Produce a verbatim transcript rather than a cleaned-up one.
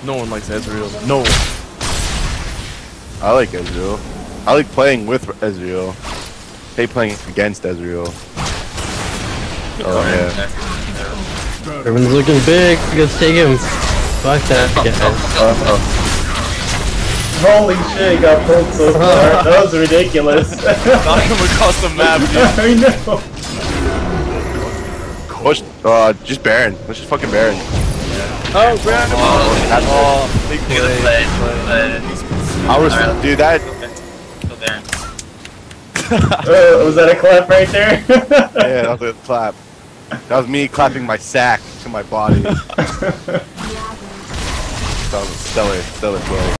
No one likes Ezreal. No one. I like Ezreal. I like playing with Ezreal. Hate playing against Ezreal. Oh yeah. Everyone's looking big. Let's take him. Fuck that guy. Uh oh. Holy shit, he got pulled so far. That was ridiculous. Knock him across the map, dude. I know. Push. Uh, just Baron. Let's just fucking Baron. Oh, Brandon! Oh, Oh, big play. Good play. I was, Alright. dude. That. Go there. Uh, was that a clap right there? Yeah, that was a clap. That was me clapping my sack to my body. That was a stellar, stellar play.